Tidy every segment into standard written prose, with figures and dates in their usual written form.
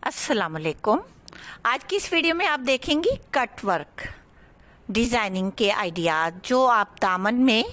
अस्सलामुअलैकुम। आज की इस वीडियो में आप देखेंगी कट वर्क डिज़ाइनिंग के आइडियाज़ जो आप दामन में,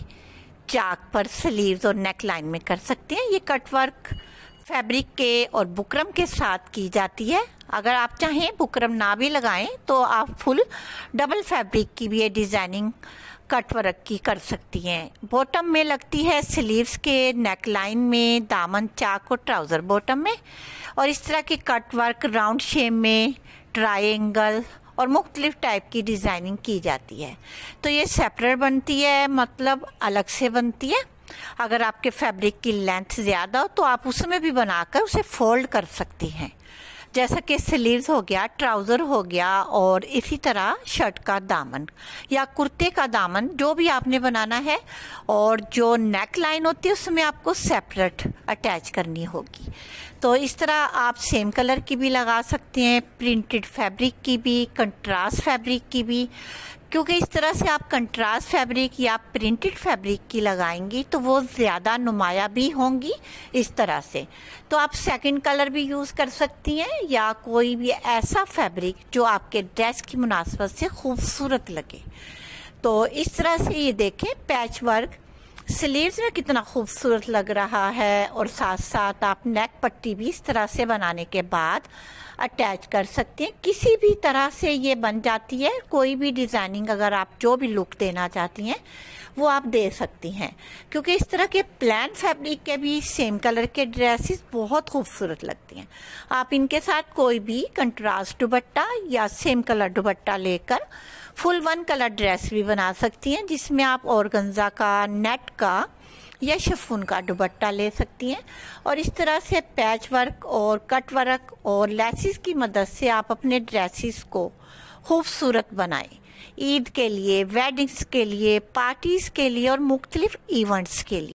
चाक पर, स्लीव्स और नेक लाइन में कर सकते हैं। ये कट वर्क फैब्रिक के और बुकरम के साथ की जाती है। अगर आप चाहें बुकरम ना भी लगाएं तो आप फुल डबल फैब्रिक की भी ये डिज़ाइनिंग कट वर्क की कर सकती हैं। बॉटम में लगती है स्लीव्स के नेक लाइन में, दामन, चाक और ट्राउज़र बॉटम में। और इस तरह की कट वर्क राउंड शेप में, ट्रायंगल और मुख्तलिफ टाइप की डिज़ाइनिंग की जाती है। तो ये सेपरेट बनती है, मतलब अलग से बनती है। अगर आपके फैब्रिक की लेंथ ज़्यादा हो तो आप उसमें भी बनाकर उसे फोल्ड कर सकती हैं, जैसा कि स्लीव्स हो गया, ट्राउज़र हो गया और इसी तरह शर्ट का दामन या कुर्ते का दामन जो भी आपने बनाना है। और जो नेक लाइन होती है उसमें आपको सेपरेट अटैच करनी होगी। तो इस तरह आप सेम कलर की भी लगा सकते हैं, प्रिंटेड फैब्रिक की भी, कंट्रास्ट फैब्रिक की भी, क्योंकि इस तरह से आप कंट्रास्ट फैब्रिक या प्रिंटेड फैब्रिक की लगाएंगी तो वो ज़्यादा नुमाया भी होंगी इस तरह से। तो आप सेकंड कलर भी यूज़ कर सकती हैं या कोई भी ऐसा फैब्रिक जो आपके ड्रेस की मुनासबत से खूबसूरत लगे। तो इस तरह से ये देखें, पैच वर्क स्लीव्स में कितना खूबसूरत लग रहा है। और साथ साथ आप नेक पट्टी भी इस तरह से बनाने के बाद अटैच कर सकते हैं। किसी भी तरह से ये बन जाती है। कोई भी डिज़ाइनिंग अगर आप जो भी लुक देना चाहती हैं वो आप दे सकती हैं, क्योंकि इस तरह के प्लेन फैब्रिक के भी सेम कलर के ड्रेसेस बहुत खूबसूरत लगती हैं। आप इनके साथ कोई भी कंट्रास्ट दुपट्टा या सेम कलर दुपट्टा लेकर फुल वन कलर ड्रेस भी बना सकती हैं, जिसमें आप ऑर्गेन्जा का, नेट का या शिफॉन का दुपट्टा ले सकती हैं। और इस तरह से पैच वर्क और कट वर्क और लेसिस की मदद से आप अपने ड्रेसेस को खूबसूरत बनाएं। ईद के लिए, वेडिंग्स के लिए, पार्टीज़ के लिए और मुख्तलिफ इवेंट्स के लिए।